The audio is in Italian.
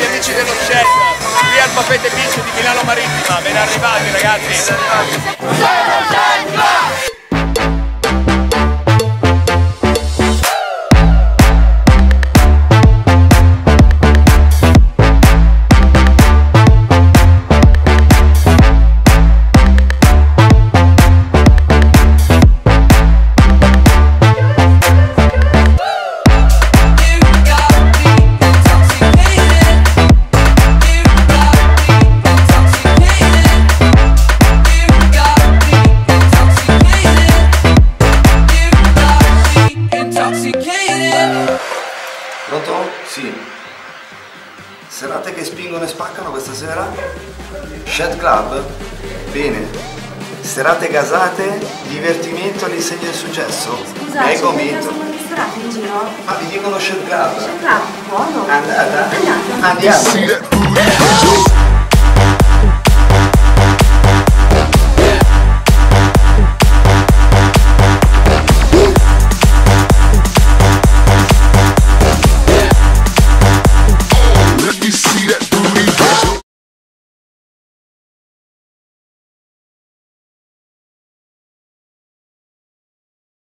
amici dello chef, qui al Papete Beach di Milano Marittima, ben arrivati ragazzi. Pronto? Sì. Serate che spingono e spaccano questa sera? Shed Club? Bene. Serate gasate, divertimento all'insegna del successo? Scusa, c'è un ristorante in giro? Ma vi dicono Shed Club? Shed Club, buono. Andata? Andiamo. Andiamo.